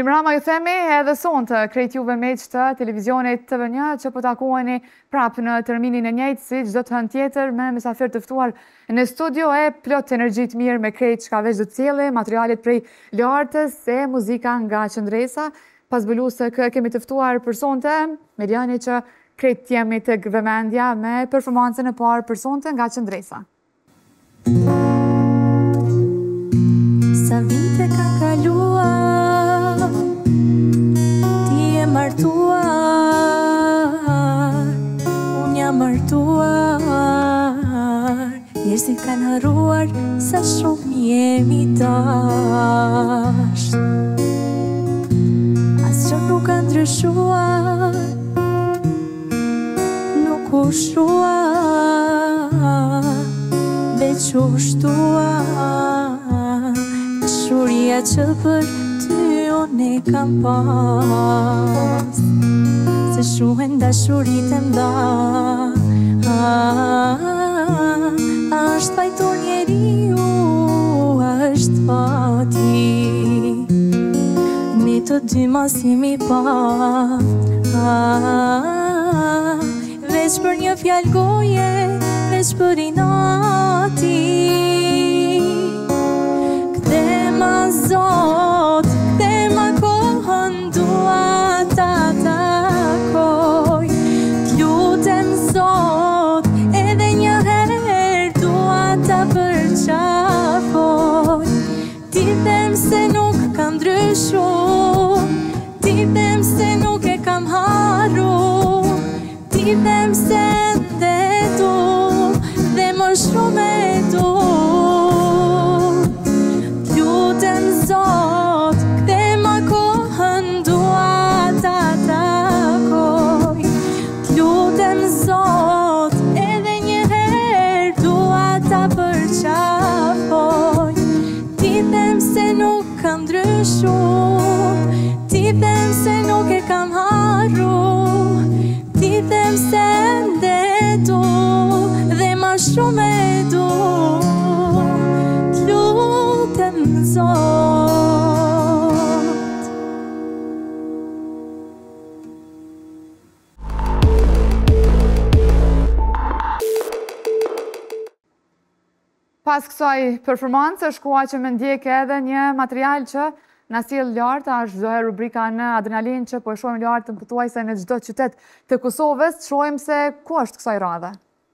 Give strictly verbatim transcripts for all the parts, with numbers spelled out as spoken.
Mirëmbrëma ju themi edhe sonte krejt juve miq të televizionit T V një që po takoheni prapë në terminin e njëjtë si çdo të hënë tjetër me mysafir të ftuar në studio e plot energji të mirë me krejt çka veç do të sjellë, materialet prej lartës e muzika nga qendresa. Pas bëlusë kë kemi të ftuar për sonte Mediani që krejt jemi tek vëmendja me performancën e parë për sonte nga qendresa. Sa vite ka kaluar, ti e martuar, unë jam martuar, njerëzit kanë harruar sa shumë jemi dash. Asgjë nuk ka ndryshuar, nuk u shtuar, veç u shtuar. Dashuria që për ty unë e kam pas, se shuhen dashurit e mda. Ashtë fajtor njeriu, ashtë fati, ne të dy mos jemi pa. Veç për një fjallë goje, veç për inati, Zot, dhe ma kohën dua ta takoj. T'lutem Zot, edhe një herë dua ta përqafoj. Ti them se nuk kam ndryshu, ti them se nuk e kam haru, ti them se dhe du, dhe më shumë e du. Zot, kthe ma kohën dua ta takoj. T'lutem Zot, edhe një herë dua ta përqafoj. Ti them se nuk kam ndryshu, ti them se nuk e kam haru, ti them se ende du, dhe ma shumë e du. T'lutem Zot. Pas kësaj performance është koha që më ndjek edhe një material që na sjell lart, është çdo rubrika në Adrenalin që po e shohim lart pothuajse në çdo qytet të Kosovës. Shohim se ku është kësaj radhe.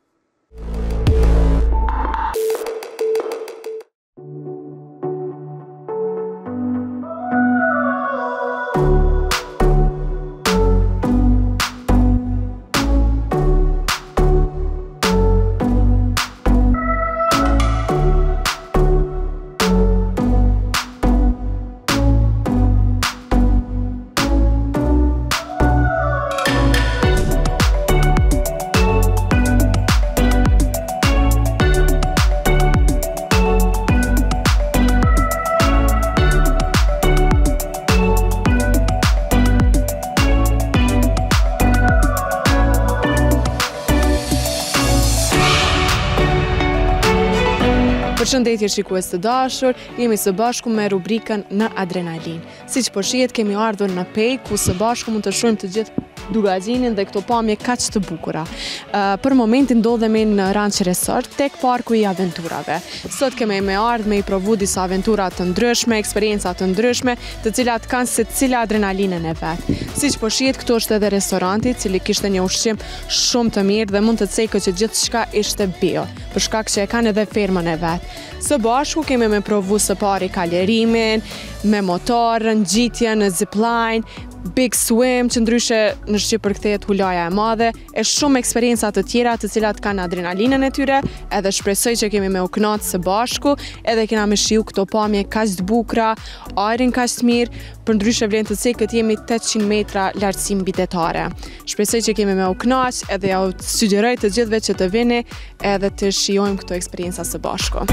Përshëndetje shikues të dashur, jemi së bashku me rubrikën në Adrenalin. Siç po shihet, kemi ardhur në Pej, ku së bashku mund të shohim të gjithë dugazinin dhe këto pamje kaq të bukura. Uh, për momentin ndodhemi në Ranch Resort, tek parku i aventurave. Sot kemi me ardhur me i provu disa aventura të ndryshme, eksperienca të ndryshme, të cilat kanë secila adrenalinën e vet. Siç po shihet, këtu është edhe restoranti, i cili kishte një ushqim shumë të mirë dhe mund të thekë që gjithçka ishte bio, për shkak që e kanë edhe fermën e vet. Së bashku kemi me provu së pari kalerimin, me motor, ngjitje në zipline, Big Swim, që ndryshe në Shqip përkthehet hulaja e madhe, e shumë eksperienca të tjera të cilat kanë adrenalinën e tyre, edhe shpresoj që kemi me u kënaqë së bashku, edhe kena me shiu këto pamje kaq të bukura, ajrin kaq të mirë, për ndryshe vlen të thekë këtë jemi tetëqind metra lartësi mbi detare. Shpresoj që kemi me u kënaqë, edhe ja u sugjeroj të gjithëve që të vini edhe të shijojmë këto eksperienca së bashku.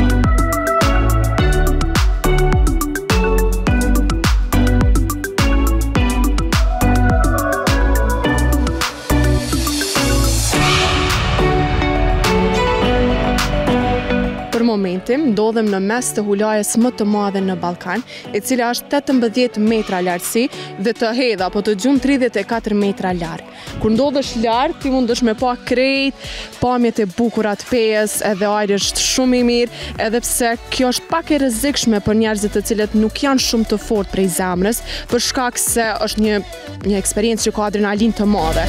momenti ndodhem në mes të hulajës më të madhe në Ballkan, e cila është tetëmbëdhjetë metra lartësi dhe të hedha, apo të gjumë tridhjetë e katër metra larg. Kur ndodhesh lart, ti mundesh me pa krejt pamjet e bukura të pejës, edhe ajri është shumë i mirë, edhe pse kjo është pak e rrezikshme për njerëzit të cilët nuk janë shumë të fortë prej zemrës, për shkak se është një një eksperiencë që ka adrenalin të madhe.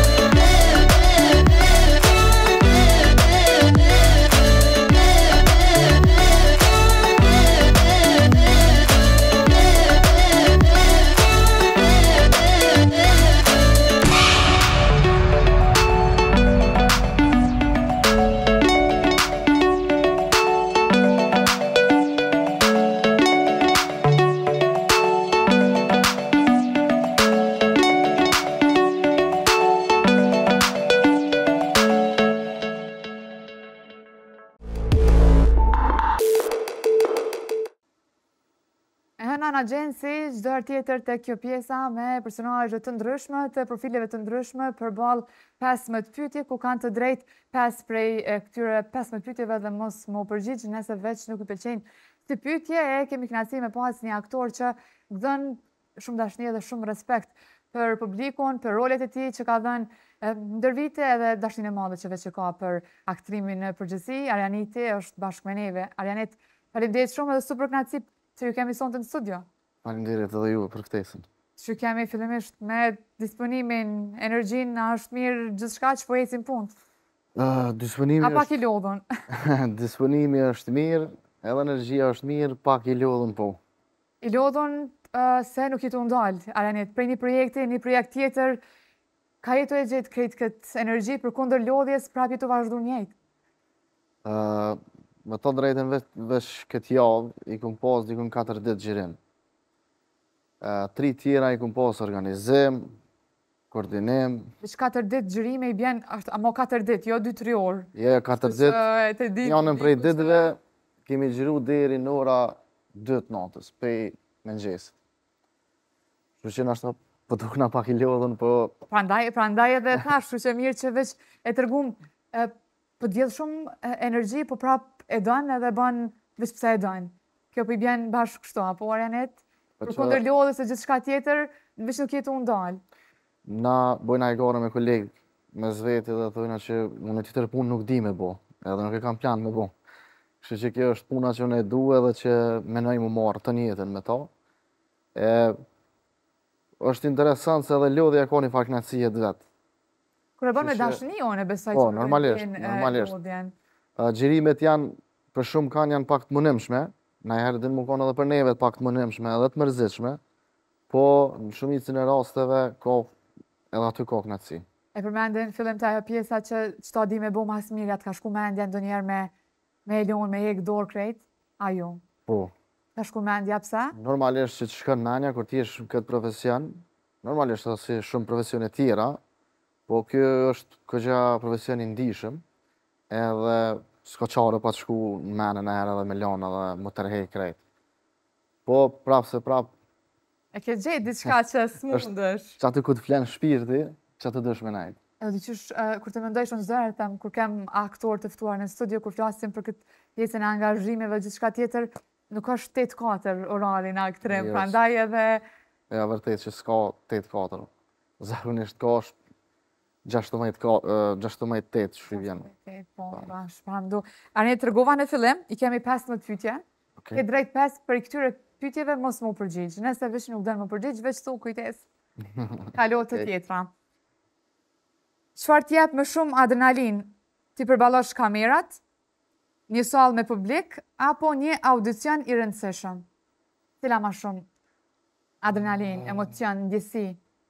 Në agjensi, çdo herë tjetër të kjo pjesa me personazhe të ndryshme, të profileve të ndryshme, përballë pesëmbëdhjetë pyetje, ku kanë të drejtë pesë prej këtyre pesëmbëdhjetë pyetjeve dhe mos më përgjigj nëse veç nuk i pëlqejnë si pyetje. E kemi kënaqësi me pas një aktor që gdhen shumë dashni dhe shumë respekt për publikun, për rolet e tij që ka dhënë ndër vite, edhe dashninë e madhe që veç e ka për aktrimin në përgjithësi. Arianiti është bashkë me neve. Arianet, faleminderit shumë edhe super kënaqësi që ju kemi sonte në studio. Faleminderit edhe ju për ftesën. Që kemi fillimisht me disponimin, energjinë, a është mirë gjithçka që po ecim punë? Uh, disponimi A pak i lodhun? Disponimi është mirë, edhe energjia është mirë, pak i lodhun po. I lodhun uh, se nuk jetu ndalë, Arianit, prej një projekti, një projekt tjetër, ka jetu e gjithë krejt këtë energji për kundër lodhjes, prap jetu vazhdu njëjtë? Uh, me të drejten veç, veç këtë javë, i kum pas dikun katër ditë xhirim. Uh, tri tjera i kum pas organizim, koordinim. Veç katër ditë xhirime i bjen, amo katër ditë, jo dy tre orë. Jo, katër ditë, janën prej ditëve, kemi xhiru deri në ora dy të natës, pej mëngjesit. Kështu që nashta po dukna pak i lodhun, po... Prandaj, prandaj edhe thash, kështu që mirë që veç e tërgum, e, po djedh shumë energji, po prap e dënë edhe bën veç pse e dënë. Kjo po i bjen bashkë kështu, apo Arianet? Për kundër lodhës e gjithçka tjetër, veç nuk jetu ndalë. Na bojna e gara me kolegë, me zveti dhe thojna që unë tjetër punë nuk di me bo, edhe nuk e kam plan me bo. Kështu që kjo është puna që unë e du edhe që menoj mu marë të njetën me ta. E, është interesant se edhe lodhja ka një faknacije të vetë. Kur e bën me dashni, unë e besoj po, që normalisht, normalisht. Gjirimet janë, për shumë kanë janë pak të mënimshme, na herë din mu kanë edhe për neve pak të mënimshme edhe të mërzitshme, po në shumicën e rasteve ka edhe aty ka kënaqësi. E përmendin fillim të ajo pjesa që çto di me bo mas mirë, atë ka shku mendja ndonjëherë me me Elon, me hek dorë krejt, ajo. Po. Ka shku mendja pse? Normalisht që të shkon menja kur ti jesh këtë profesion, normalisht edhe si shumë profesione tjera, po kjo është këgja profesion i ndishëm, edhe s'ka qare pa të shku në menën e herë edhe me lana dhe më tërhej krejt. Po prap se prap... E ke gjejt diçka që s'mundesh. Që aty ku të flenë shpirti, që aty dësh me nejtë. Edhe dyqysh, kur të mendoj shumë zërë, them, kur kem aktor të ftuar në studio, kur flasim për këtë pjesën e angazhimeve, gjithçka tjetër, nuk është tetë katër orari në aktrim, prandaj edhe... Ja, vërtet që s'ka tetë katër. Zakonisht ka është gjashtëdhjetë tetë që i vjen. Po, bash, prandu. Arne, të rëgova në fillim, i kemi pesëmbëdhjetë pyetje. Ke drejt pesë për i këtyre pyetjeve mos më përgjigj. Nëse veç nuk dënë më përgjigj, veç thu kujtes. Kalo të tjetra. Çfarë t'jep më shumë adrenalin? Ti përballosh kamerat, një sallë me publik, apo një audicion i rëndësishëm? Cila më shumë adrenalin, emocion, ndjesi?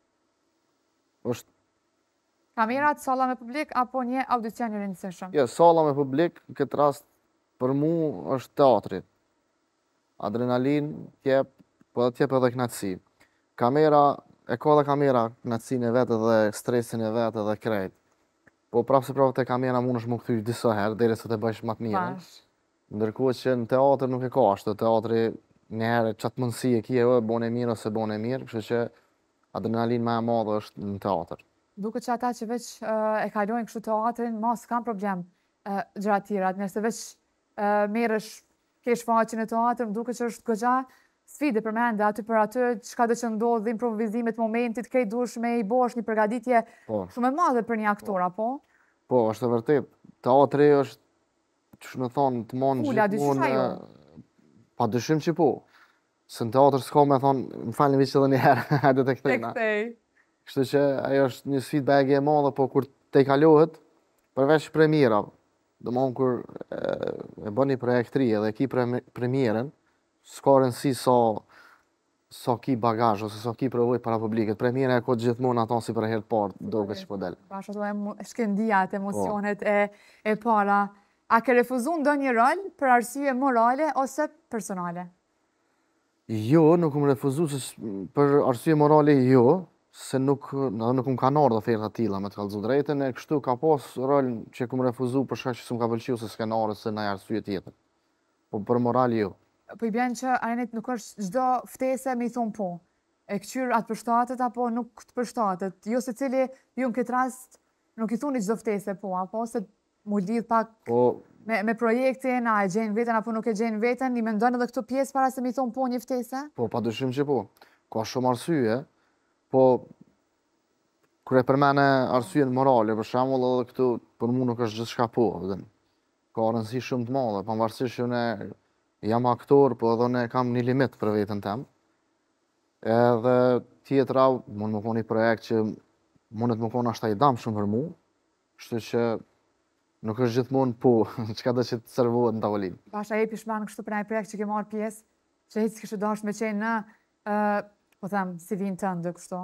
Është Kamerat, salla me publik, apo një audicion i rëndësishëm? Jo, salla me publik, në këtë rast, për mu është teatri. Adrenalin t'jep, po dhe t'jep edhe knatësi. Kamera, e ka dhe kamera knatësin e vetë dhe stresin e vetë dhe krejt. Po prapë se prapë të kamera mund është më këthysh disa herë, deri se të bëjsh matë mirën. Ndërkohë që në teatr nuk e ka ashtë, teatri një herë qatë mundësi e kje, e bone mirë ose bone mirë, kështu që adrenalin më e madhe është në teatr. Duke që ata që veç e kalojnë kështu teatrin, ma s'kam problem gjëra tjera, nëse veç merresh, kesh faqen e teatrit, më duket që është goxha sfide për mende aty për aty, çka do që ndodh, improvizimet, momentit, krejt duhesh me i bosh një përgatitje shumë e madhe për një aktor, apo? Po, është e vërtet. Teatri është, që në thonë, të monë gjithmonë, pa dyshim që po. Se në teatr s'ka me thonë, më falni vishë edhe një herë, hajde të këtejna. Kështu që ajo është një feedback e madhe, po kur te kalohet, përveç premiera, do më kur e bën një projektri edhe ki premierën, s'ka rëndësi sa sa ki bagazh ose sa ki provoj para publikut. Premiera e ko gjithmonë ato si për herë të parë, duke që po del. Bash ato shkëndijat, emocionet e para. A ke refuzu ndonjë rol për arsye morale ose personale? Jo, nuk më refuzu për arsye morale jo, se nuk nuk më kanë ardhur oferta të tilla me të kallëzu drejtën, e kështu ka pas rol që kum refuzu për shkak që s'm ka pëlqyer se s'kan ardhur se ndaj arsye tjetër. Po për moral jo. Po i bjen që arenet nuk është çdo ftese me i thonë po. E këqyr atë përshtatet apo nuk të përshtatet. Jo se cili ju në këtë rast nuk i thuni çdo ftese po, apo se mu lidh pak me, me projektin, a e gjenë veten apo nuk e gjenë veten, i mendon edhe këto pjesë para se me i thonë po një ftese? Po, pa dyshim që po. Ka shumë arsye, po kur e përmene arsyen morale, për shembull edhe këtu për mu nuk është gjithçka po, vëdën. Ka rëndësi shumë të madhe, pavarësisht që ne jam aktor, po edhe ne kam një limit për veten tem. Edhe tjetra, mund më konë një projekt që mundet më konë ashta i dam shumë për mu, kështu që nuk është gjithmonë po, çka do që të servohet në tavolinë. Pasha jepi shman kështu për një projekt që ke marrë pjesë, që hiç s'kishe dashur me qenë në, po them, si vin tënd kështu.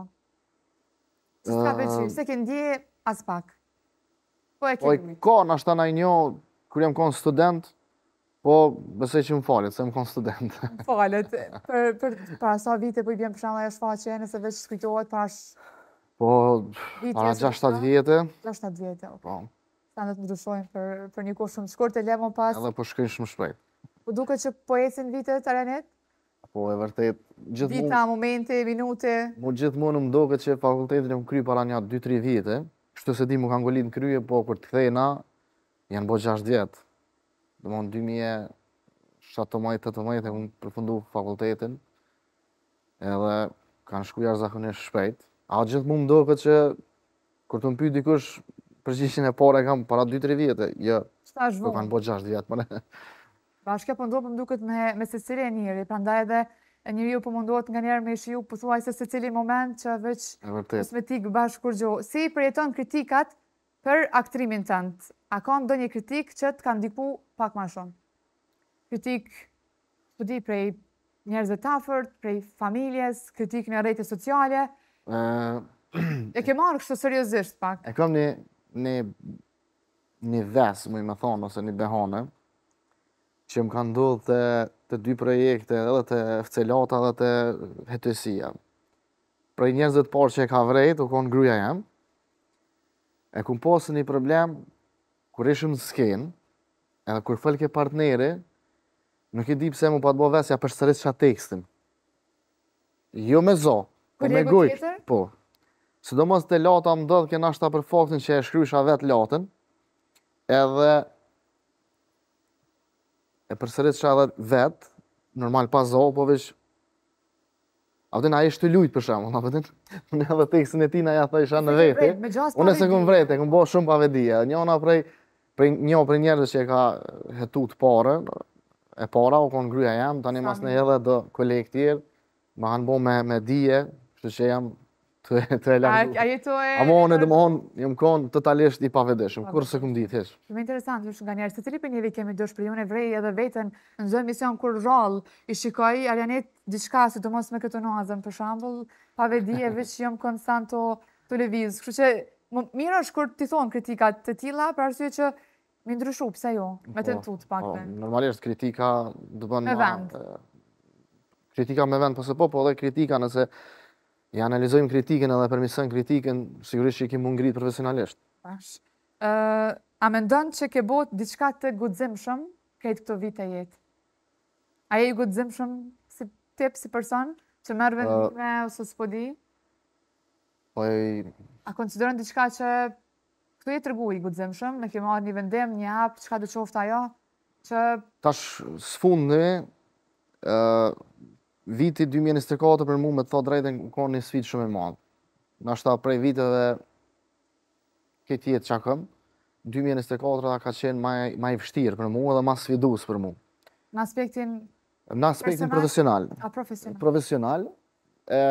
Që s'ka pëlqyer, se ke ndje as pak. Po e ke. Po ka nashta ndaj një, kur jam kon student, po besoj që më falet, se më kon student. Më falet, për, për para sa vite po i bjen për shembull ajo shfaqje, nëse veç shkujtohet para Po para gjashtë shtatë vjetë. gjashtë shtatë vjetë, po. Standet ndryshojnë për, për një kohë shumë të shkurtë, e lemo pas. Edhe po shkojnë shumë shpejt. Po duket që po ecin vitet, Arenet? Po e vërtet, gjithmonë. Vita, momente, minute. Mu gjithmonë më duket që fakultetin e më kry para një dy tri vite, kështu se di mu kanë golit në krye, po kur të kthejna, janë bo gjashtë vjetë. Dhe më në dy mijë e shtatëmbëdhjetë tetëmbëdhjetë e këmë përfundu fakultetin, edhe kanë shku jashtëzakonisht shpejt. A gjithmonë më duket që kur të më pyet dikush përgjigjen e parë e kam para dy tri vjetë, jo, do kanë bo gjashtë vjetë. Bashkja po ndohet më duket me, me secili e njëri, prandaj edhe njeriu po mundohet nga njerë me shiu pothuajse secili moment që veç kosmetik bashkë kur gjo. Si përjeton kritikat për aktrimin tënd? A ka ndonjë kritik që të ka ndiku pak më shumë? Kritik, po di, prej njerëzve të afërt, prej familjes, kritik në rrjete sociale? E ke marrë kështu seriozisht pak? E kam një një një ves, më i me thonë, ose një behane, që më kanë ndodhë të, të dy projekte, edhe të fcelata dhe të hetësia. Prej njerëzët parë që e ka vrejt, u konë gruja jam, e kumë posë një problem, kur ishëm në skenë, edhe kur fëll ke partneri, nuk i di pse mu pa të bo vesja për sërit qa tekstin. Jo me zo, po me gujtë, po. Sidomos të lata më dodhë kena shta për faktin që e shkrysha vetë latën, edhe e përsërit që edhe vetë, normal pa zo, po veç, a vëtin a ishtë të lujtë për shemë, a vëtin, unë edhe tekstin e tina ja thësha në veti, unë e se këm vrejt, e këm bo shumë pavedia, njona prej, prej, një prej njerëzës që e ka hetu të pare, e para, u konë gryja jam, tani mas në edhe do kolegë tjerë, ma kanë bo me, me dije, që që jam të, të e landu. A jetu e... Amo unë edhe më honë, jëmë konë totalisht i pavedeshëm, kur se këm ditë hesh. Shumë interesant, është nga njerë, se cili për njëri kemi dësh për ju në vrej edhe vetën në zë emision kur rrallë, i shikoj Arianet diçka, si të mos me këtë nazëm, për shambull, pavedije, veç jëmë konstant të televizë. Kështu që, mirë është kur ti thonë kritikat të tilla, për arsye që mi ndryshu, pse jo, me të tut pak të. Normalisht kritika dë bën me vend. Kritika me vend, pëse po, po edhe kritika nëse i analizojmë kritikën edhe përmisën kritikën, sigurisht që i kemë mund ngritë profesionalisht. Pash. A mendon që ke bot diçka të guximshëm këtë këto vite jetë? A je i guximshëm si tip, si person, që merr vendime ose s'po di? Po i... A konsideron diçka që këtu je tregu i guximshëm, me ke marrë një vendim, një hap, çka do qoftë ajo? Që Tash sfundi, ë viti dy mijë e njëzet e katër për mu me të thot drejtën ka një sfidë shumë e madhe. Nashta prej viteve këtë jetë që këm, dy mijë e njëzet e katër ka qenë ma, ma i vështirë për mu edhe ma sfidus për mu. në aspektin Në aspektin profesional. a profesional. Profesional, e,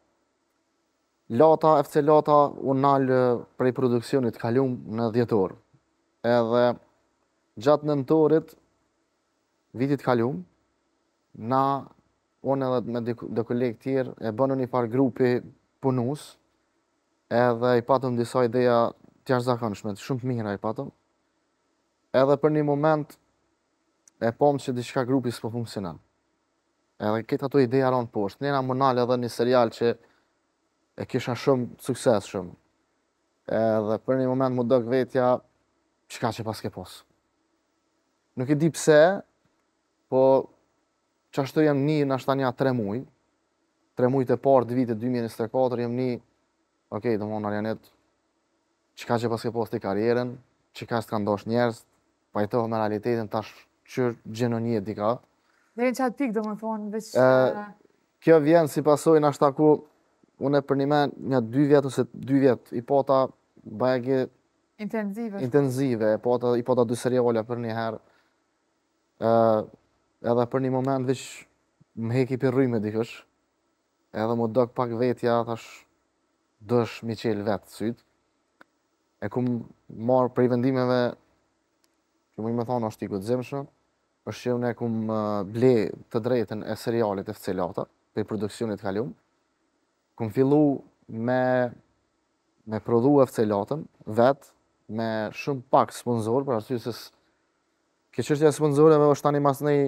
Lata, F C Lata, unë nalë prej produksionit kalum në dhjetor. Edhe gjatë nëntorit, vitit kalum, na, unë edhe me dhe kolegë tjerë, e bënë një farë grupi punus, edhe i patëm disa ideja të jashtëzakonshme, shumë të mira i patëm. Edhe për një moment, e pom që diçka grupi s'po funksionon. Edhe këtë ato ideja ronë poshtë. Njena më nalë edhe një serial që e kisha shumë sukses shumë. Edhe për një moment më dëgë vetja, qka që pas ke posë. Nuk e di pse, po që ashtu jem një në ashta nja tre muj, tre mujt e parë të vitit dy mijë e njëzet e katër, jem një, okej, do më në Arjanet, qka që pas ke posë të karjerën, qka që të ka ndosh njerës, pajtohë me realitetin, tash që gjenë një di ka. Deri në qatë pikë do më thonë, veç... E, Kjo vjen si pasojë në ashta ku unë për një men një dy vjetë ose dy vjetë i pota bajegi intenzive. intenzive, i pota, i pota dy seriale për një herë. E, edhe për një moment veç më heki për rrymë dikush, edhe më dok pak vetja, thash dësh mi qelë vetë sytë. E kum marë prej vendimeve, që më i me thonë është i guximshëm, është që unë e kum ble të drejten e serialit F C Lata, për produksionit kalum. Kum fillu me, me prodhu F C Latën, vetë, me shumë pak sponsor, për arsye se kjo çështja e sponsorëve është tani mas nej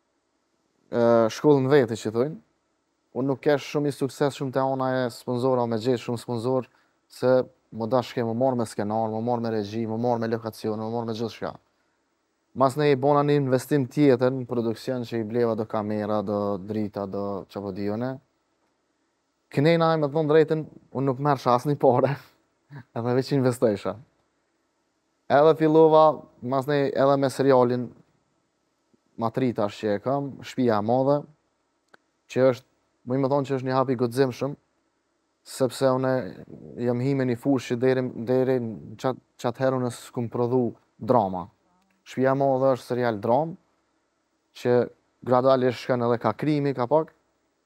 shkollën vete që thojnë. Unë nuk kesh shumë i sukses shumë të ona e sponsora, me gjithë shumë sponsor, se më dashke më marrë me skenar, më marrë me regji, më marrë me lokacion, më marrë me gjithë shka. Mas ne i bona një investim tjetër në produksion që i bleva do kamera, do drita, do që po dijone. Kënejna e me thonë drejten, unë nuk merë shas një pare, edhe veç investesha. Edhe fillova, mas ne edhe me serialin Matrita është që e kam, Shtëpia e Madhe, që është, më i me thonë që është një hap i guximshëm, sepse une jam hi me një fushë që deri, deri qatë qat herë unë s'kum prodhu drama. Shtëpia e Madhe është serial dram, që gradualisht shkën edhe ka krimi, ka pak.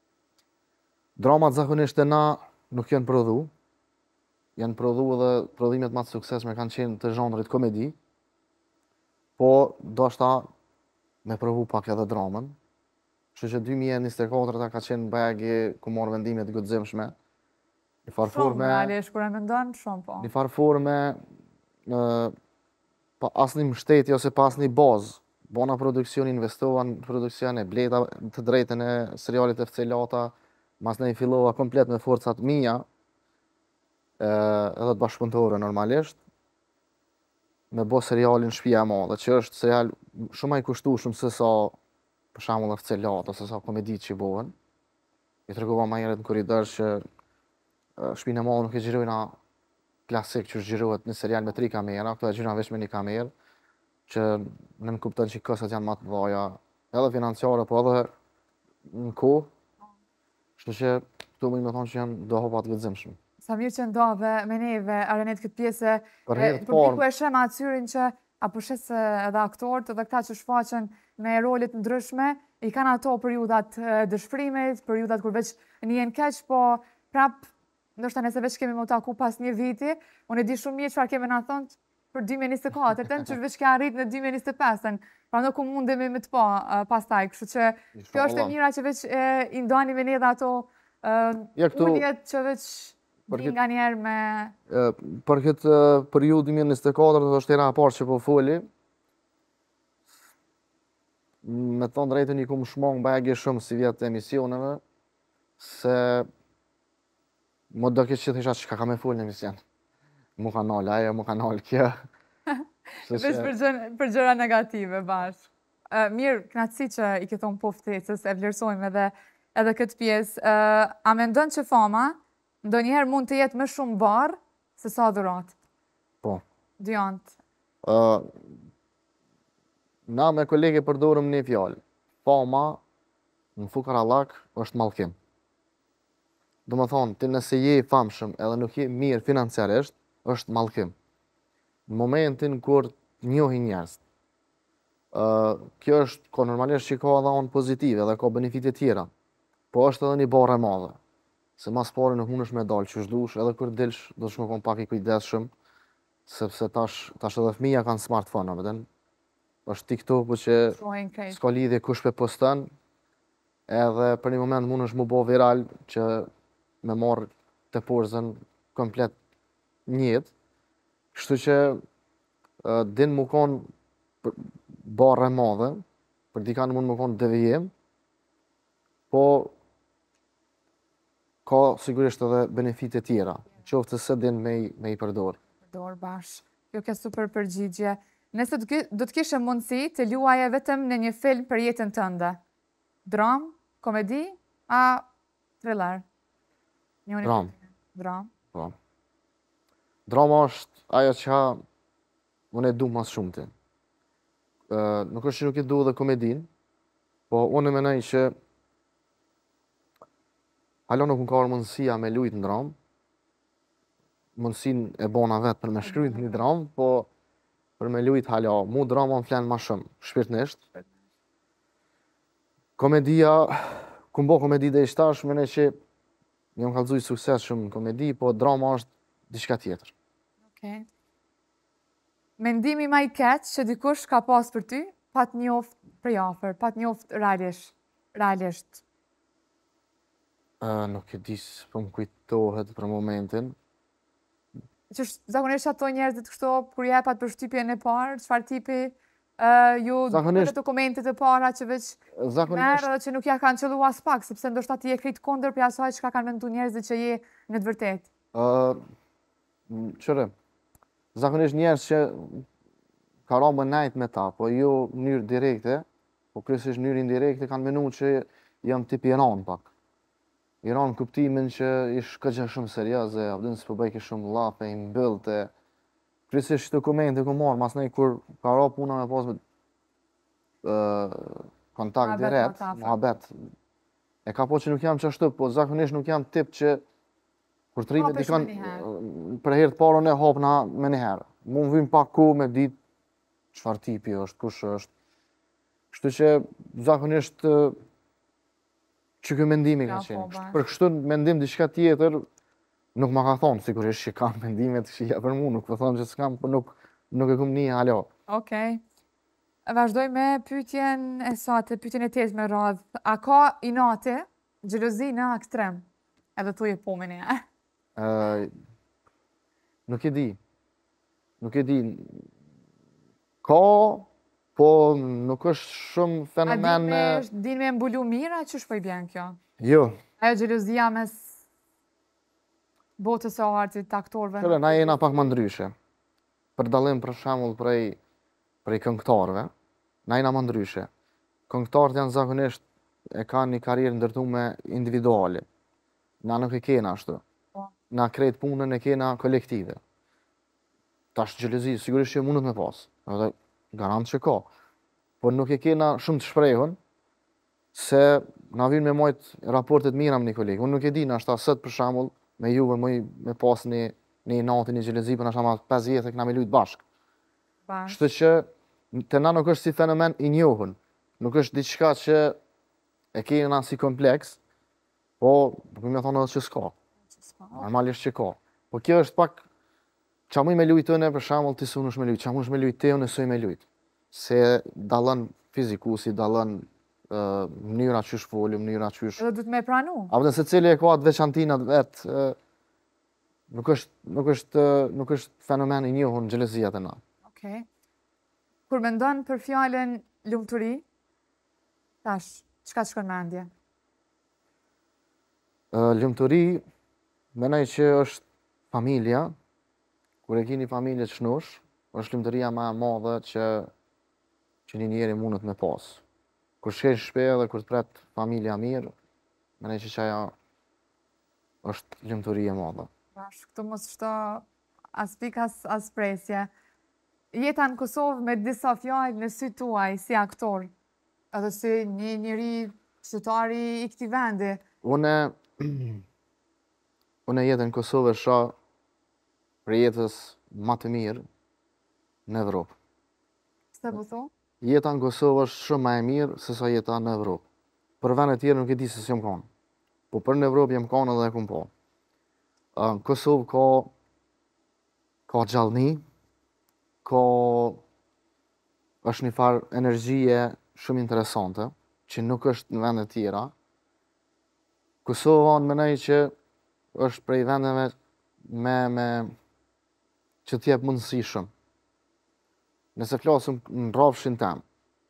Dramat zakonisht e na nuk janë prodhu, janë prodhu edhe prodhimet më të suksesshme kanë qenë të zhanrit komedi, po do shta me provu pak edhe dramën. Kështu që dy mijë e njëzet e katër ka qenë bajegi ku marrë vendimet guximshme. Një farë Shumë, forme, realisht, kur e mendon, shumë po. një farë forme, pa asnjë mbështetje ose pa asnjë bazë. Bona produksion, investova në produksion e bleta të drejtën e serialit F C Lata, mas ne i fillova komplet me forcat mia, edhe të bashkëpunëtore normalisht, me bo serialin Shtëpia e Madhe, që është serial shumë i kushtueshëm se sa, për shembull F C Lata, se sa komeditë që i bohen. I tregova më herët në korridor që Shtëpinë e Madhe nuk e xhirojna klasik që zgjirohet në serial me tri kamera, këto e gjyra veç me një kamerë, që në më kupton që kësat janë më të dhaja, edhe financiare, po edhe në kohë. Kështu që këtu më i me thonë që janë do hopat gëzimshëm. Sa mirë që ndodhe me neve, Arjanet, këtë pjesë, Për herë të publiku parë. e shem atyrin që, apo shes edhe aktorët, edhe këta që shfaqen me rolet ndryshme, i kanë ato periudat e dëshpërimit, periudat kur veç njën keq, po prap, ndoshta nëse veç kemi më taku pas një viti, unë e di shumë mirë çfarë kemi na thënë për dy mijë e njëzet e katër, që veç ke arrit në dy mijë e njëzet e pesën, pra në ku mundemi me të pa pastaj, kështu që kjo është e mira që veç i ndani me ne dhe ato Ja, këtu- uljet që veç Për di nga njerë me... E, Për këtë periudhë dy mijë e njëzet e katër, do është era e parë që po foli, me thonë drejtën i kum shmong bajegi shumë si vjetë emisioneve, se më do këtë që thësha që ka ka me folë në emision. Mu ka nalë ajo, mu ka nalë kjo. Kështu Veç që- për gjë- për gjëra negative, bashkë. Uh, mirë, knatësi që i ke thonë poftecës, e vlerësojmë edhe, edhe këtë pjesë. Uh, a mendon që fama, ndonjëherë mund të jetë më shumë barë, se sa dhurat? Po. Djant. Ë, Na me kolege përdorëm një fjalë. Fama në fukarallak është mallkim. Do më thonë, ti nëse je i famshëm edhe nuk je mirë financiarisht, është mallkim. Në momentin kur njohin njerëz. Uh, kjo është, ko normalisht që ka edhe anë pozitive dhe ka benefite tjera, po është edhe një barë e madhe. Se mas pare nuk mundesh me dalë që shdush, edhe kur dilsh do të shme kon pak i kujdesshëm, sepse tash, tash edhe fëmija kanë smartphone, vetën. Është TikTok që s'ka lidhje kush pe poston, edhe për një moment mundesh mu bo viral që me marrë të porzën komplet njët. Kështu që uh, din mu konë barë e madhe, për dika në mund mu konë devijim, po ka sigurisht edhe benefite tjera, qoftë se din me, i- me i përdor. Përdor bash. Kjo ke super përgjigje. Nëse do të- do të kishe mundësi të luaje vetëm në një film për jetën tënde. Dram, komedi, a thriller? Njoni Dram. për ty. Dram. Po. Drama është ajo që unë e du mas shumë ti. Uh, nuk është që nuk e du dhe komedin, po unë e menaj që halo nuk më ka mundësia me lujt në dramë, mundësin e bona vetë për me shkrujt një dramë, po për me lujt halo, mu drama më flenë ma shumë, shpirtnisht. Komedia, ku mbo komedi dhe ishtash, menaj që jam kallëzuj sukses shumë në komedi, po drama është diçka tjetër. Okay. Mendimi ma i keq që dikush ka pas për ty, pa të njoft për jafër, pa të njoft realisht. realisht. Uh, nuk e di së po më kujtohet për momentin. Që është zakonisht ato njerëzit kështu, kur jepat për shtypjen e parë, çfarë tipi, uh, ju Zakonisht- duhet dokumentet e para që veç Zakonisht, merë dhe që nuk ja kanë qëllu as pak, sepse ndoshta ti je krejt kondër për asaj që ka kanë mendu njerëzit që je në të vërtet. uh, qëre, zakonisht njerës që ka ra më najt me ta, po jo në mënyrë direkte, po kryesisht në mënyrë indirekte kanë menu që jam tip Iran pak. Iran kuptimin që ish këgja shumë serioze, avdin së përbëjke shumë lape, i mbëlte. Kryesisht dokumente ku marrë, mas nej kur ka ra puna me pas me uh, kontakt Muhabet direkt, më t'afërt. muhabet. E ka po që nuk jam qashtu, po zakonisht nuk jam tip që kur të rrimet Hapesh dikon, me njëherë. për herë të parën e hapna me njëherë. Mu më vim pak ku me dit çfarë tipi është, kush është. Kështu që zakonisht ë, që kjo mendimi ka Ja, po, qenë. bash. Për kështu mendim diçka tjetër, nuk ma ka thonë, sigurisht që kam mendimet këshia për mu, nuk po thonë që s'kam, po nuk, nuk e kum një halo. Okej. Vazhdoj me pyetjen e sate, pyetjen e tjetër me radhë. A ka inati, xhelozi në ekstrem? Edhe tu je po me një. Ë, nuk e di. Nuk e di. Ka, po nuk është shumë A fenomen. din me, e- din me mbulu mira, qysh po i bjen kjo? Jo, Ajo xhelozia mes botës së artit, aktorëve. Qëre, na jena pak më ndryshe. Për dallim për shembull prej prej këngëtarëve, na jena më ndryshe. Këngëtarët janë zakonisht e kanë një karrierë ndërtuar individuale. Na nuk e kena ashtu. Po. Na krejt punën e kena kolektive. Tash xhelozi sigurisht që mundet me pas. Edhe garant që ka. Po nuk e kena shumë të shprehun se na vjen me majt raportet mira me një kolegë. Unë nuk e di, na ashta sot për shembull me juve më me pas një një natë një xhelozi, për na shama pesë vjet e kena me lujt bashk. Bash. Kështu që te na nuk është si fenomen i njohur. Nuk është diçka që e kena si kompleks, po nuk më thonë edhe që s'ka. Normalisht që ka. Po kjo është pak qa muj me lujt tëne për shembull ti s'unush me lujt, qa mush me lujt te unë s'uj me lujt. Se dallon fizikusi, dallon uh, mënyra qysh foli, mënyra qysh. Edhe du të me pranu. A vëdën se cili e ka atë veçantinat vetë, ë, nuk është, nuk është, ë, nuk është fenomen i njohur në xhelozia te na. Okej. Kur mendon për fjalën lumturi, tash, çka të shkon mendje? Ë, Lumturi, menoj që është familja, kur e kini familje të shnosh, është lumturia më e madhe që që një njeri mundet me pas. Kur shkesh shpe dhe kur të pret familja mirë, menoj që çaja është lumturi e madhe. Bash, këtu mos shto as pik as, as presje. jeta në Kosovë me disa fjalë në sy tuaj si aktor, edhe si një njeri qytetari i këtij vendi. Une, une jetën në Kosovë e shoh për jetës më të mirë në Evropë. Pse po thu? Jeta në Kosovë është shumë më e mirë se sa jeta në Evropë. Për vende tjerë nuk e di se si jam kanë. Po për në Evropë jam kanë edhe e kum po. Në Kosovë ka ka gjallëni, ka është një farë energjie shumë interesante, që nuk është në vendet tjera. Kosova në menej që është prej vendeve me, me që t'jep mundësi shumë. Nëse flasëm në rrafshin tem,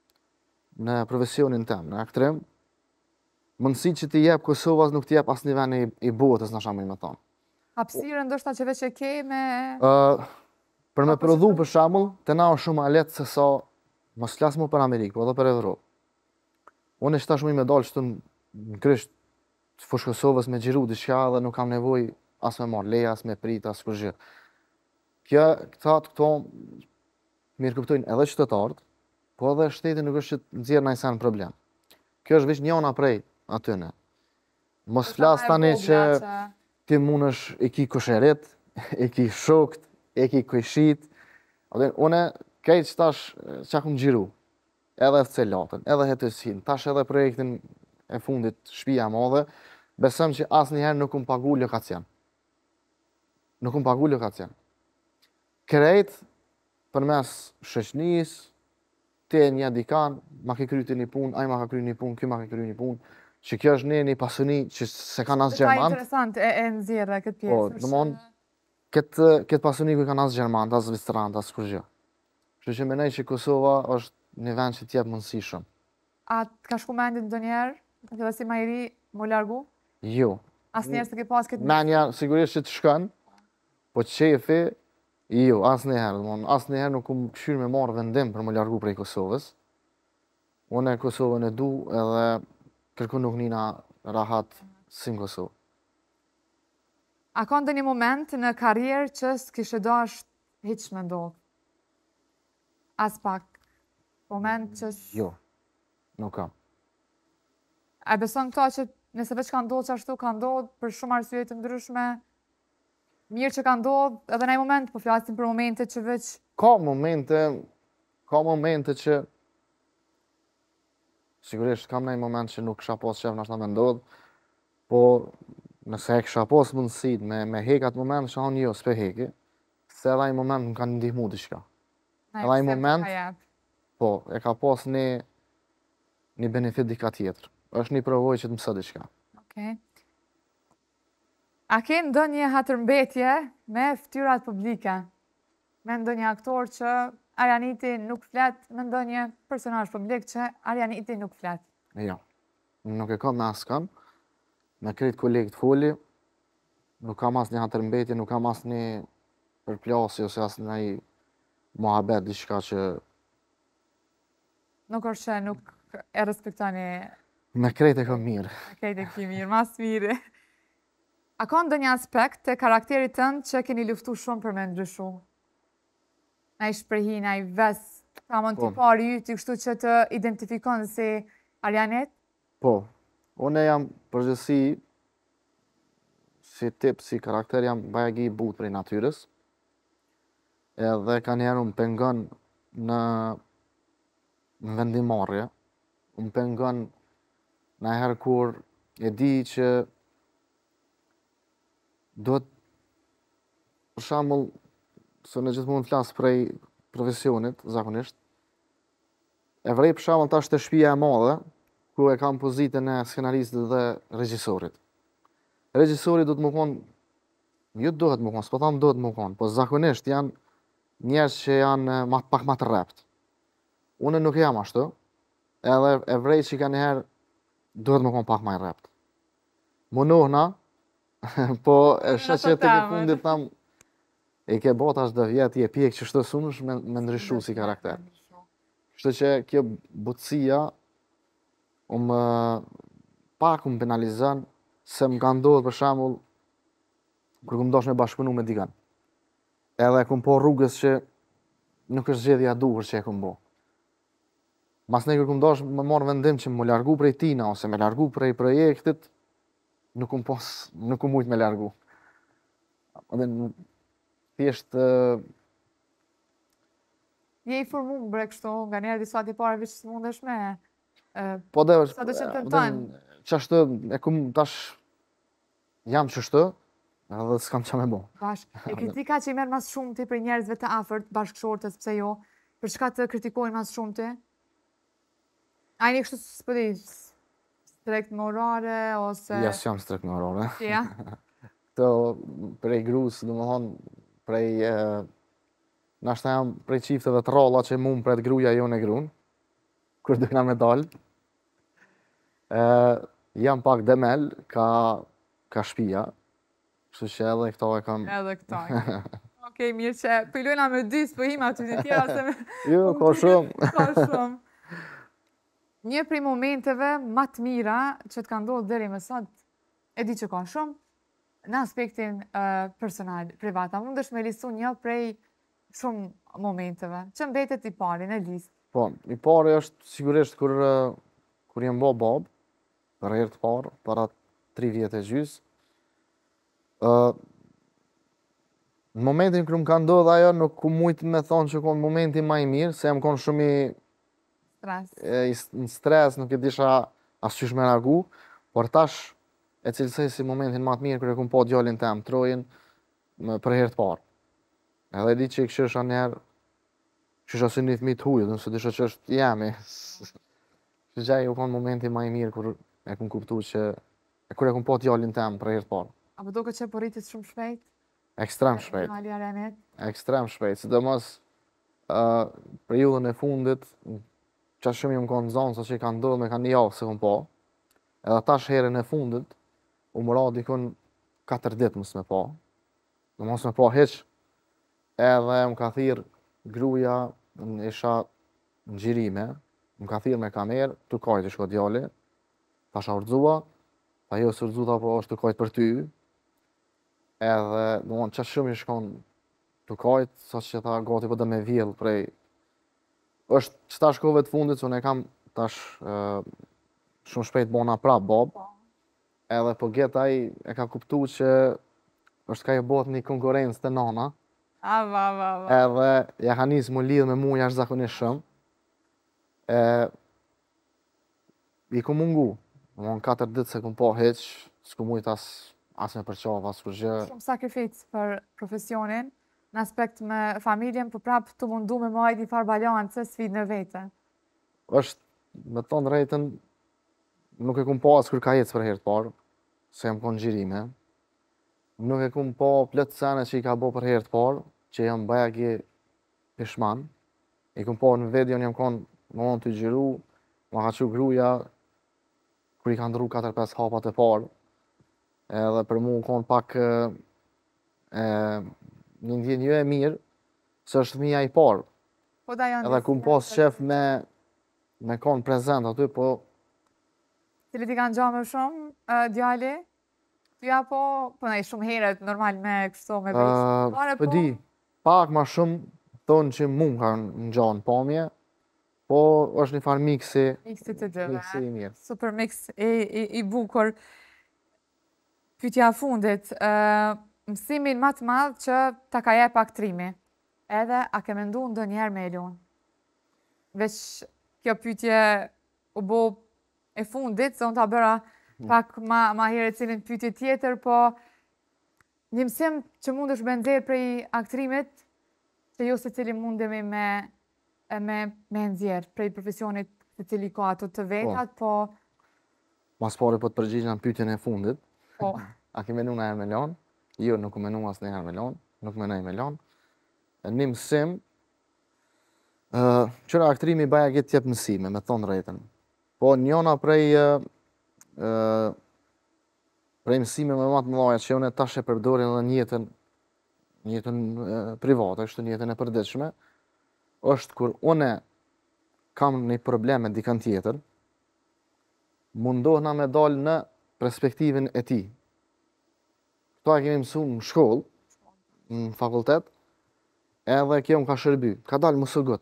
në profesionin tem, në aktrim, mundësi që t'i jep Kosovas nuk t'i jep asë një vend i, i botës në shamuj me thonë. Hapësirën ndoshta që veç e ke me... Uh, për me prodhu për shembull, të na është shumë a lehtë se sa, mos flas më për Amerikë, po edhe për Evropë. Unë që tash më me dalë këtu në krysh të fushë Kosovës me xhiru diçka dhe nuk kam nevojë as me marr leja, as me prit, as kurrë. Kjo këta këto mirë kuptojnë edhe qytetarët, po edhe shteti nuk është që nxjerr ndaj sen problem. Kjo është vetëm njëna prej atyne. Mos flas tani që ti mundesh e ki kusherit, e ki shokt, e ki kujshit. Une kejtë që tash që akum gjiru, edhe F C Latën, edhe Hetësin, tash edhe projektin e fundit Shtëpia e Madhe, besëm që asë njëherë nuk um pagu lokacion. Nuk um pagu lokacion. Krejt, për mes shëqnis, te një dikan, ma ke kryti një pun, aj ma ka kry një pun, kjo ma ke kry një pun, që kjo është një një pasuni që se kanë asë Gjermant. Detaj interesant e, e nëzirë këtë pjesë. Po, në mon, këtë, këtë pasuni ku kanë asë Gjermant, asë Zvistrant, asë kurgjë. Që që menej që Kosova është një vend që t'jep mundësi shumë. A t'ka shku mendin do njerë, të si ma i ri, më largu? Jo. Asë njerë se ke pas këtë... Menja, sigurisht që të shkën, po qefi, jo, asë njëherë. Asë njëherë nuk um këshyrë me marrë vendim për më largu prej Kosovës. Unë e Kosovën e du edhe kërku nuk nina rahat si në Kosovë. A ka ndë një moment në karierë që s'kishe dash hiq me ndodhë? As pak. Moment që... Jo, nuk kam. A beson këta që nëse veç ka ndodhë që ashtu ka ndodhë për shumë arsye të ndryshme, mirë që ka ndodhë edhe në një moment, po flasim për momente që veç... Ka momente, ka momente që sigurisht kam në një moment që nuk kisha pas qef nashta me ndodhë, po nëse e kisha pas mundësit me, me hek atë moment, që hanë jo, s'pe heki, se edhe një moment më kanë ndihmu diçka. Edhe një moment, po, e ka pas një, një benefit dika tjetër. është një provoj që të mësë diçka. Okej. A ke ndonjë hatërmbetje me ftyrat publike? Me ndonjë aktor që Arjaniti nuk flet, me ndonjë personazh publik që Arjaniti nuk flet? Jo. Nuk e kam me askan, me krejt kolegët foli, nuk kam as një hatërmbetje, nuk kam as një përplasje ose as një muhabet diçka që... Nuk është që nuk e respektoni... Me krejt e kam mirë. Me krejt e ki mirë, mas mirë. A ka ndonjë aspekt të karakterit tënd që keni luftu shumë për me ndryshu? Na i shprehi, na i ves, ka mund t'i pari ju t'i kështu që të identifikon si Arjanit? Po, une jam përgjësi, si tip, si karakter, jam bajagi i but prej natyres. Edhe ka njerë unë pengon në, në vendimarrje, unë pengon në herë kur e di që do të, për shambull, së në gjithmonë flasë prej profesionit, zakonisht, e vrej për shambull ta është të Shtëpia e Madhe, ku e kam pozitën e skenaristit dhe regjisorit. Regjisori do të më konë, jo dohet më konë, s'po thamë dohet më konë, po zakonisht janë njerëz që janë pak ma të rept. Une nuk jam ashtu, edhe e vrej që ka njëherë dohet më konë pak ma i rept. Munohna, po e shë që të ke fundit thamë, e ke bota është dhe vjetë, i e pjekë që shtë sunësh me, me ndryshu si karakter. Shtë që kjo butësia, umë pak umë penalizën, se më ka ndodhë për shambull, kërë këmë dosh me bashkëpunu me dikan. Edhe këmë po rrugës që nuk është zgjedhja e duhur që e kom bo. Mas ne kur kom dash më marr vendim që më largu prej tina ose më largu prej projektit, nuk kom pas, nuk kom mujt me largu. Edhe thjesht uh, Je i formum bre kështu, nga njerë disa t'i pare vishë s'mundesh me. Uh, po dhe sa do që të tenton. Qashtë e kum tash jam qështë, edhe s'kam qa me bo. Bashk. E kritika që i merr mas shumë ti për njerëzve të afërt, bashkëshortës, pse jo? Për çka të kritikojnë mas shumë ti? A jeni kështu s'po di, strikt me orare ose Ja s'jam strikt me orare. Ja. Këto prej grus, domethënë prej e, nashta jam prej qifteve të ralla që mu më pret gruja jo në grun, kur dojna me dal. E, jam pak demel, ka, ka shpia, kështu që edhe këto e kam... Edhe këto. Okej, mirë që pëjlojna me dy, s'po hima aty të tjera se me... Jo, ka shumë. Ka shumë. Një prej momenteve më të mira që të ka ndodhur deri më sot, e di që ka shumë, në aspektin uh, personal, privat. A mundesh me listu një prej shumë momenteve, që mbetet i pari në listë? Po, i pari është sigurisht kur, kur jem bo bab, për herë të parë, para tri vjetë e gjys. Uh, në momentin kër më ka ndodhur ajo, nuk ku mujt me thonë që konë momenti ma i mirë, se jam konë shumë i Stres. e, i s- në stres, nuk e disha asqysh me reagu, por tash e cilësoj si momentin ma të mirë kër e kum po djalin tem, Trojin, më për herë të parë. Edhe e di që i këshisha njerë, këshisha si një fëmi të hujë, nëse disha që është jemi. Që gjaj u konë momenti ma i mirë kur e kum kuptu që, e kur e kum po djalin tem për herë të parë. Apo do këtë që po rritis shumë shpejt? Ekstrem shpejt. Mali Arenet. Ekstrem shpejt, sidomos uh, periudhën e fundit, që shumë ju më konë zonë, sa që i ka ndodhë me ka një javë se kom po, edhe tash herën e fundit, u mëra dikun katër ditë mësë me po, dhe mos me po heq, edhe më ka thirë gruja, në isha në gjirime, më ka thirë me kamerë, të kajtë i shko djali, ta sha urdzua, ta jo së urdzua, po është të kajtë për ty, edhe, dhe mund, që shumë i shkon të kajtë, sa që tha gati po dhe me vjellë prej, është që ta shkove të fundit, që ne kam tash e, shumë shpejt bona prap bob, edhe po get ai e ka kuptu që është ka i bot një konkurencë të nana, A, va, va, va. edhe ja ka nisë mu lidhë me mu jashtëzakonisht shumë, e, i ku mungu, më në katër ditë se kum po heq, s'ku mujt as, as me përqava, as kur gjë. Shumë sakrificë për profesionin, në aspekt me familjen, për prapë të mundu me majt një farë balancë, sfidë në vete. Është, me të tonë drejtën, nuk e kum po as kur ka ecë për herë të parë, se jam konë gjirime. Nuk e kum po plët sene që i ka bo për herë të parë, që jam bajagi pishman. I kum po në videon jam konë më onë të gjiru, ma ka që gruja, kur i ka ndru katër pesë hapat e parë. Edhe për mu konë pak e, e, një ndjenjë jo e mirë, se është fëmija i parë. Po da janë Edhe kum pas shef me, me konë prezent aty, po Cili ti kanë gjamë shumë, uh, djali? Tyja po, po nej shumë herët, normal me kështu me bëjtë. Uh, Pare po di, pak ma shumë thonë që mu më kanë në gjanë pamje, po është një farë miksi, Miksi të dëve. miksi i mirë. Super mix i, i, i bukur. Pyetja e fundit, uh, mësimin më të madh që ta ka jep aktrimi. Edhe a ke mendu ndonjëherë me Elon? Veç kjo pyetje u bo e fundit, se unë ta bëra pak ma, ma herët cilin pyetje tjetër, po një mësim që mund është me nxjerr prej aktrimit, që jo se cili mundemi me, me, me nxjerr prej profesionit se cili ka ato të vetat, po, Mas pari po të përgjigja në pyetjen e fundit, po, a ke menu në herë me lanë? Jo, nuk u menu as në herë me lanë, nuk menoj me lanë. Një mësim, uh, qëra aktrimi baja gjithë tjep mësime, me thonë drejten. Po njona prej, uh, uh, prej mësime me matë mëdhaja që une tash e përdorin edhe njëtën, njëtën uh, private, është njëtën e përditshme, është kur une kam një problem me dikën tjetër, mundohna me dalë në perspektivin e ti. Këto e kemi mësu në shkollë, në fakultet, edhe kjo më ka shërby. Ka dalë më sëgot.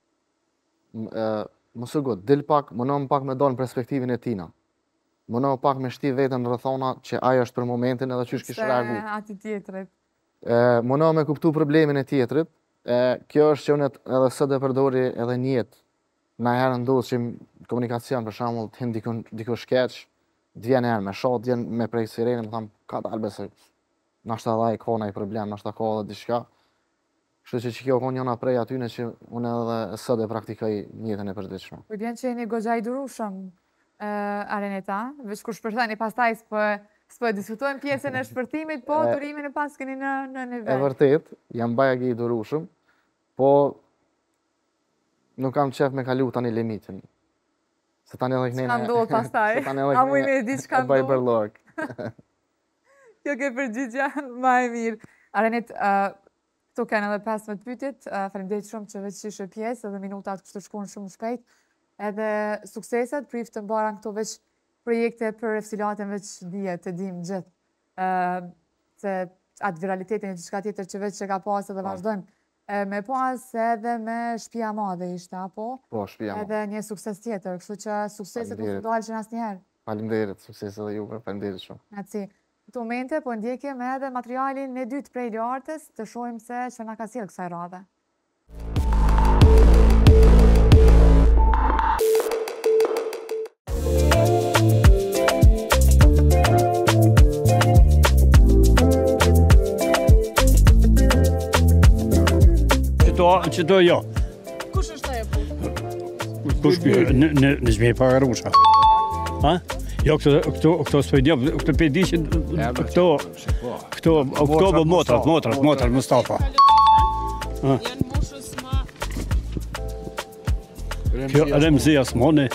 Më sëgot, dil pak, më në më pak me dalë në perspektivin e tina. Më në më pak me shti vetën në rëthona që ajo është për momentin edhe që është kishë reagu. Se ati tjetërit. Më në me kuptu problemin e tjetërit. Kjo është që unë edhe së dhe përdori edhe njetë. Na herë ndodhë që komunikacion, për shembull, të hin diku shkeq, të vjen herë me shot, të vjen me prej sirenë, më thamë, ka dalë besoj. Nashta dha i ka ndonjë problem, nashta ka edhe diçka. Kështu që që kjo ka njëna prej atyne që unë edhe së dhe praktikoj njëtën e përditshme. Po vjen që jeni goxha i durueshëm Areneta, veç kur shpërthani pastaj s'po diskutojmë pjesën e shpërtimit, po durimin e pas keni në në nivel. E vërtet, jam bajag i durueshëm, po nuk kam qef me kalu tani limitin. Se tani edhe kënene... S'ka ndodhë pastaj, a mujnë e di që ka ndodhë. E baj bërlok. Kjo ke përgjigja ma e mirë. Arenit, këtu kanë edhe pesëmbëdhjetë pyetjet, faleminderit shumë që veç ishe pjesë, edhe minutat kështu shkuan shumë shpejt. Edhe sukseset, prift të mbara këto veç projekte për Efsilatin veç dhjetë, të dim gjithë. Se atë viralitetin e qëka tjetër që veç që ka pas edhe vazhdojmë. Me pas edhe me Shtëpia e Madhe ishte, apo? Po, Shtëpia e Madhe. Edhe një sukses tjetër, kështu që sukseset nuk ndalë që nësë njerë. Faleminderit, sukses edhe juve, faleminderit shumë. Naci. Në të momente, po ndjekim edhe materialin në dytë prej Lartës, të shohim se që nga ka sjellë kësaj radhe. Qëto jo. Kush është ajo punë? Kush në zmi e pagarusha. Ha? Jo, këto s'po i djep, këto pe di që këto, këto, këto bë motrat, motrat, motrat, Mustafa. Janë moshës ma... Kjo Remzia s'moni.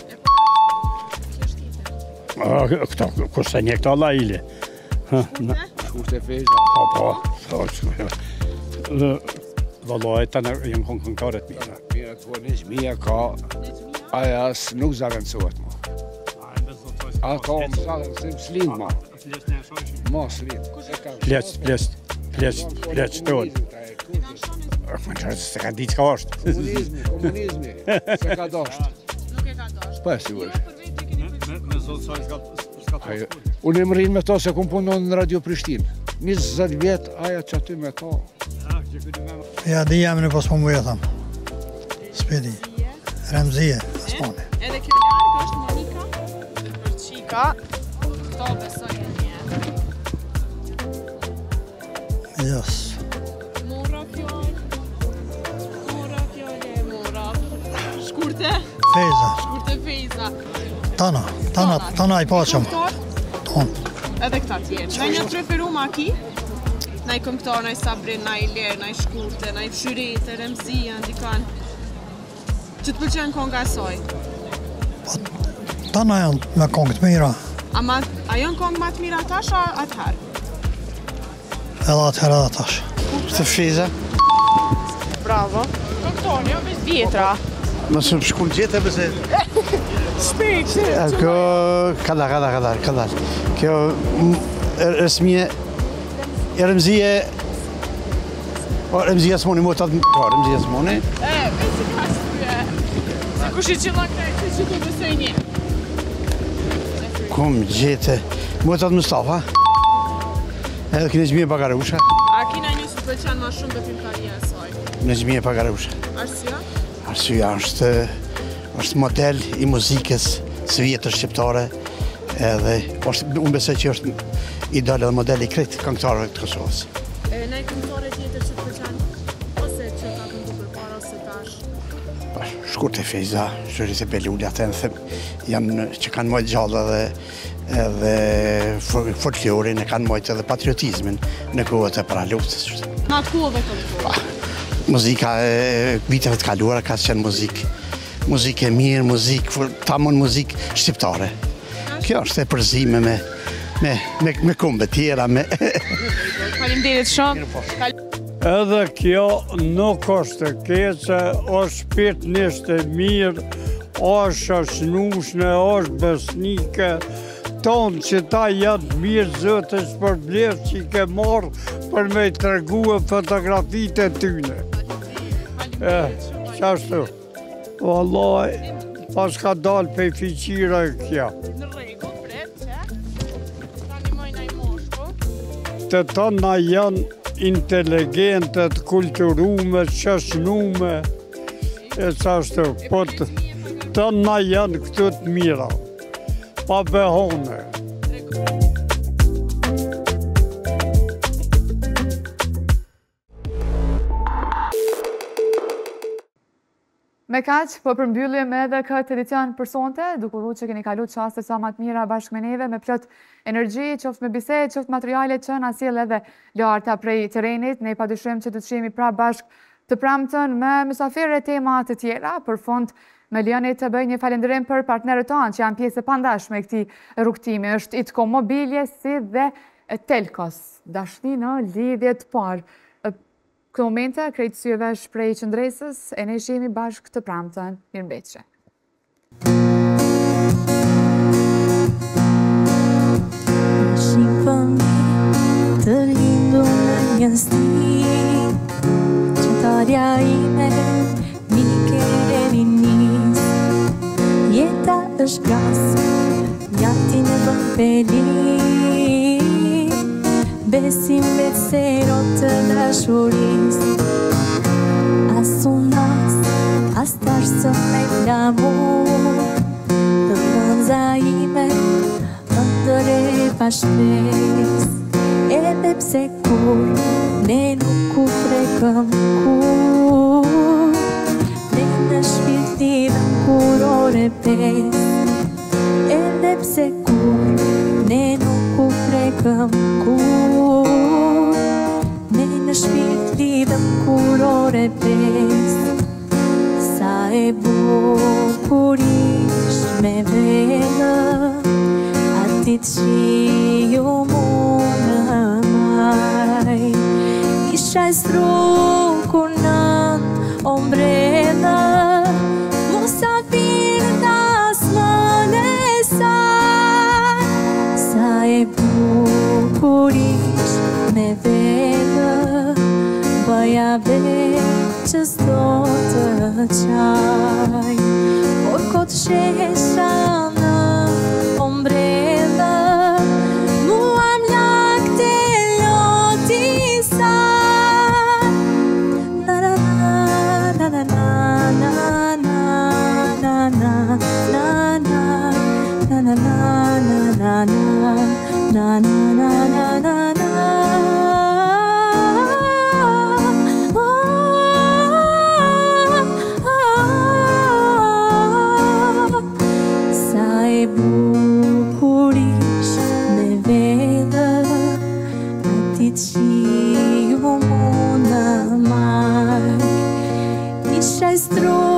Këto, kurse një këto Allah ili. Shkurte fejza. Po, po, Vallaj, të në jënë konë këngëtarët mira. Mira të një gjmija ka, aja asë nuk zavendësohet ma. A ka më zavendësim s'lind ma. Ma s'lind. Pleç, pleç, pleç, pleç të onë. Më qërë se ka ditë ka është. Komunizmi, komunizmi, se ka dasht. Nuk e ka dasht. Pa e sigurisht. Me zotë saj s'ka të është. Unë e më rinë me ta se kom punon në Radio Prishtinë. njëzet vjetë aja që aty me ta. Ja, di jam në posë më vjetëm. Spedi. Remzije, Asmani. Edhe kjo larkë është Monika. Për qika, këto besoj e një. Jos. Mora fjallë. Mora fjallë e mora. Shkurte? Fejza. Shkurte Fejza. Tana, tana, tana i paqëm. Tonë. Edhe këta tjerë. Në një të preferu ma ki? Na i këngëtar, na i Sabrin, na i Lerë, na i Shkurte, na i Fshirete, Remzia, ndikan. Që të pëlqen konga e soj? Tana janë me kongë të mira. Ama, a janë kongë ma të mira tash, a atëherë? Edhe atëherë edhe tash. Të Fejza. Bravo. Këngëtar, jo veç vjetra. Mësë më shkull gjithë e bëse... Stik, stik. Kjo... Kadar, kadar, kadar, kadar. Kjo... Rësmije... Remzije... Remzije s'moni, mo të atë... Ka, Remzije s'moni. E, veç si ka shkuje. Se kush i qëllon këtë, se që të bësoj një. Kom gjithë... Mo të atë Mustafa. Edhe këne gjmije Pagarusha. A kina një su pëlqen ma shumë dhe filmkaria e soj? Në gjmije Pagarusha. Arsya? Arsya është... është model i muzikës së vjetër shqiptare edhe unë besoj që është idol edhe model i kretë këngëtarëve të Kosovës. E në i këngëtare tjetër që të pëlqen? Ose që ka këngu për para ose tash? Shkurte Fejza, Shërit e Beluli, atë në them, janë që kanë mojtë gjallë edhe edhe folklorin, e kanë mojtë edhe patriotizmin në kohët e para luftës. Në atë kohëve këngëtore? Muzika e viteve të kaluara ka qenë muzikë muzikë e mirë, muzikë, tamon muzikë shqiptare. Kjo është e përzime me, me, me, me kumbe tjera, me... Faleminderit shumë. Edhe kjo nuk është e keqe, është shpirtnisht e mirë, është shnushne, është besnike, tonë që ta janë mirë zëtës për blerë që i ke marë për me i tërgu e fotografit e tyne. E, qashtu. Wallahi, pas ka dalë pe fiqira kja. Në rregull, pret që ta animojnë ai moshku. Të tona janë inteligentet, kulturume, qasnume, e qashtu. Po të tona janë këtu të mira, pa behone. Me kaq, po përmbyllim edhe këtë edicion për sonte, duke që keni kalu qaste sa më të mira bashkë me neve, me plot energji, qoftë me bisedë, qoftë materiale që na sjell edhe larta prej terrenit. Ne padyshim që do të shihemi prapë bashkë të pramtën me mysafirë e tema të tjera. Për fund, me lejoni të bëj një falënderim për partnerët tanë që janë pjesë e pandashme e këtij rrugtimi. Është Itko Mobilje si dhe Telkos. Dashni në lidhje të parë. Këtë momente, krejtësyve shprej qëndresës, e ne shihemi bashkë të pramtën. Mirëmbëjtje. Ishim fëmijë të lindur në një stin, qëntarja ime mike e rinis. Jeta është gas, jati në bën pelin, besim vetë sero të dashuris. As unas, as tash së me flamur, të mënza ime ndër e pa shpes. Edhe pse kur ne nuk u prekëm kur, ne në shpirtin kur ore pes. Edhe pse kur ne nuk u prekëm kur, ne në shpirt lidhëm kur ore pes. Sa e bukur ish me vete, atit që ju mu në maj. Isha e strukur nën ombrella, musafir tas më nesa. Sa e bukur ish me vete, bëja vetë që s'do të qaj. Por kot shesha në ombrella, mua mlak të loti sa. Na na na na na na na na na na na na na na na na na na na na. Sa e bukur ish me vete, atit që ju mu në maj. Isha e stru